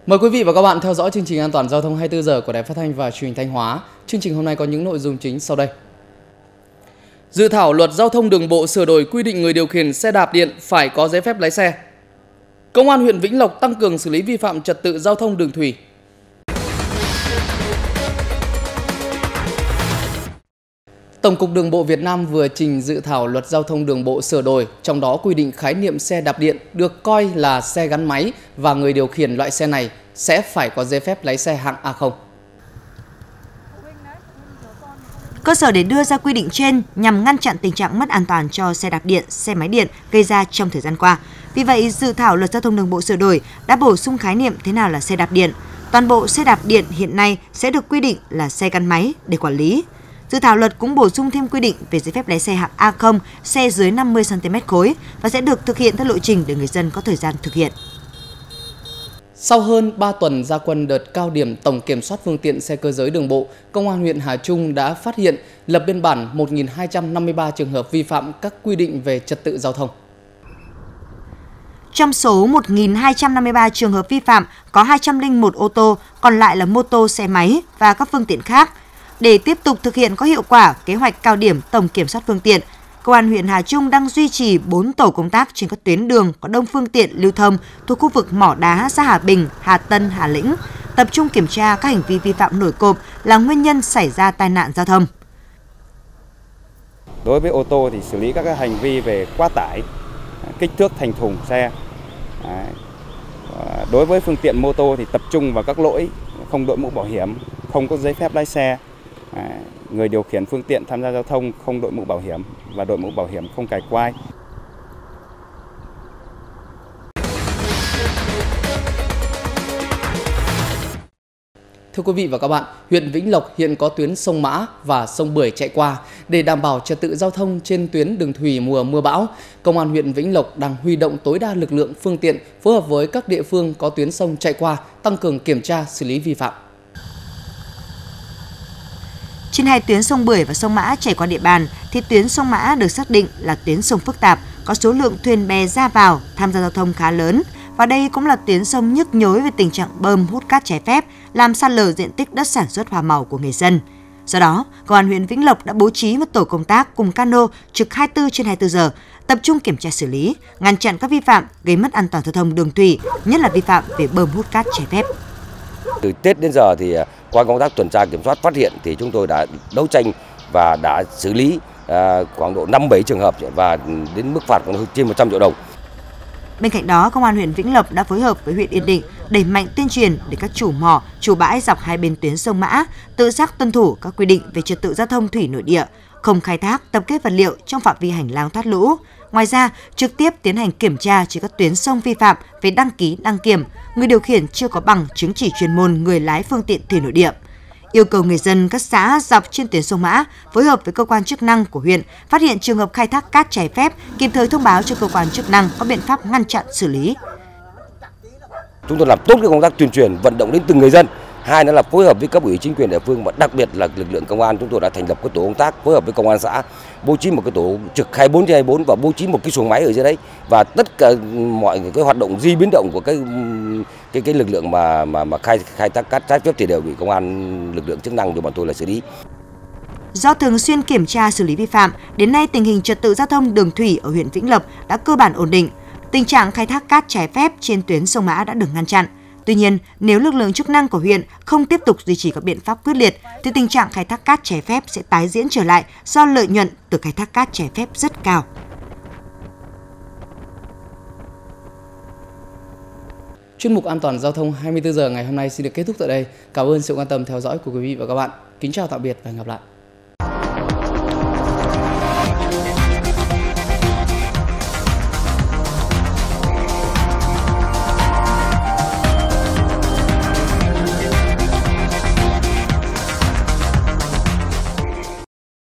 Mời quý vị và các bạn theo dõi chương trình An toàn giao thông 24 giờ của Đài Phát thanh và Truyền hình Thanh Hóa. Chương trình hôm nay có những nội dung chính sau đây. Dự thảo luật giao thông đường bộ sửa đổi quy định người điều khiển xe đạp điện phải có giấy phép lái xe. Công an huyện Vĩnh Lộc tăng cường xử lý vi phạm trật tự giao thông đường thủy. Tổng cục Đường bộ Việt Nam vừa trình dự thảo luật giao thông đường bộ sửa đổi, trong đó quy định khái niệm xe đạp điện được coi là xe gắn máy và người điều khiển loại xe này sẽ phải có giấy phép lái xe hạng A0. Cơ sở để đưa ra quy định trên nhằm ngăn chặn tình trạng mất an toàn cho xe đạp điện, xe máy điện gây ra trong thời gian qua. Vì vậy, dự thảo luật giao thông đường bộ sửa đổi đã bổ sung khái niệm thế nào là xe đạp điện. Toàn bộ xe đạp điện hiện nay sẽ được quy định là xe gắn máy để quản lý. Dự thảo luật cũng bổ sung thêm quy định về giấy phép lái xe hạng A0, xe dưới 50 cm khối và sẽ được thực hiện theo lộ trình để người dân có thời gian thực hiện. Sau hơn 3 tuần ra quân đợt cao điểm tổng kiểm soát phương tiện xe cơ giới đường bộ, Công an huyện Hà Trung đã phát hiện, lập biên bản 1.253 trường hợp vi phạm các quy định về trật tự giao thông. Trong số 1.253 trường hợp vi phạm có 201 ô tô, còn lại là mô tô, xe máy và các phương tiện khác. Để tiếp tục thực hiện có hiệu quả kế hoạch cao điểm tổng kiểm soát phương tiện, Công an huyện Hà Trung đang duy trì 4 tổ công tác trên các tuyến đường có đông phương tiện lưu thông thuộc khu vực Mỏ Đá, xã Hà Bình, Hà Tân, Hà Lĩnh, tập trung kiểm tra các hành vi vi phạm nổi cộp là nguyên nhân xảy ra tai nạn giao thông. Đối với ô tô thì xử lý các hành vi về quá tải, kích thước thành thùng xe. Đối với phương tiện mô tô thì tập trung vào các lỗi không đội mũ bảo hiểm, không có giấy phép lái xe, người điều khiển phương tiện tham gia giao thông không đội mũ bảo hiểm và đội mũ bảo hiểm không cài quai. Thưa quý vị và các bạn, huyện Vĩnh Lộc hiện có tuyến sông Mã và sông Bưởi chạy qua. Để đảm bảo trật tự giao thông trên tuyến đường thủy mùa mưa bão, Công an huyện Vĩnh Lộc đang huy động tối đa lực lượng phương tiện phối hợp với các địa phương có tuyến sông chạy qua, tăng cường kiểm tra xử lý vi phạm. Trên hai tuyến sông Bưởi và sông Mã chảy qua địa bàn thì tuyến sông Mã được xác định là tuyến sông phức tạp, có số lượng thuyền bè ra vào tham gia giao thông khá lớn. Và đây cũng là tuyến sông nhức nhối về tình trạng bơm hút cát trái phép, làm sa lờ diện tích đất sản xuất hoa màu của người dân. Do đó, Công an huyện Vĩnh Lộc đã bố trí một tổ công tác cùng cano trực 24/24 giờ, tập trung kiểm tra xử lý, ngăn chặn các vi phạm gây mất an toàn giao thông đường thủy, nhất là vi phạm về bơm hút cát trái phép. Từ Tết đến giờ thì qua công tác tuần tra kiểm soát phát hiện thì chúng tôi đã đấu tranh và đã xử lý khoảng độ 5-7 trường hợp và đến mức phạt còn trên 100 triệu đồng. Bên cạnh đó, Công an huyện Vĩnh Lộc đã phối hợp với huyện Yên Định đẩy mạnh tuyên truyền để các chủ mỏ, chủ bãi dọc hai bên tuyến sông Mã tự giác tuân thủ các quy định về trật tự giao thông thủy nội địa, không khai thác, tập kết vật liệu trong phạm vi hành lang thoát lũ. Ngoài ra, trực tiếp tiến hành kiểm tra trên các tuyến sông vi phạm về đăng ký đăng kiểm, người điều khiển chưa có bằng chứng chỉ chuyên môn người lái phương tiện thủy nội địa. Yêu cầu người dân các xã dọc trên tuyến sông Mã phối hợp với cơ quan chức năng của huyện phát hiện trường hợp khai thác cát trái phép, kịp thời thông báo cho cơ quan chức năng có biện pháp ngăn chặn xử lý. Chúng tôi làm tốt cái công tác tuyên truyền, vận động đến từng người dân. Hai nữa là phối hợp với cấp ủy chính quyền địa phương và đặc biệt là lực lượng công an, chúng tôi đã thành lập cái tổ công tác phối hợp với công an xã, bố trí một cái tổ trực 24/24 và bố trí một cái xuồng máy ở dưới đấy, và tất cả mọi cái hoạt động di biến động của cái lực lượng mà khai thác cát trái phép thì đều bị công an, lực lượng chức năng của bọn tôi là xử lý. Do thường xuyên kiểm tra xử lý vi phạm, đến nay tình hình trật tự giao thông đường thủy ở huyện Vĩnh Lộc đã cơ bản ổn định. Tình trạng khai thác cát trái phép trên tuyến sông Mã đã được ngăn chặn. Tuy nhiên, nếu lực lượng chức năng của huyện không tiếp tục duy trì các biện pháp quyết liệt, thì tình trạng khai thác cát trái phép sẽ tái diễn trở lại do lợi nhuận từ khai thác cát trái phép rất cao. Chuyên mục An toàn giao thông 24 giờ ngày hôm nay xin được kết thúc tại đây. Cảm ơn sự quan tâm theo dõi của quý vị và các bạn. Kính chào tạm biệt và hẹn gặp lại.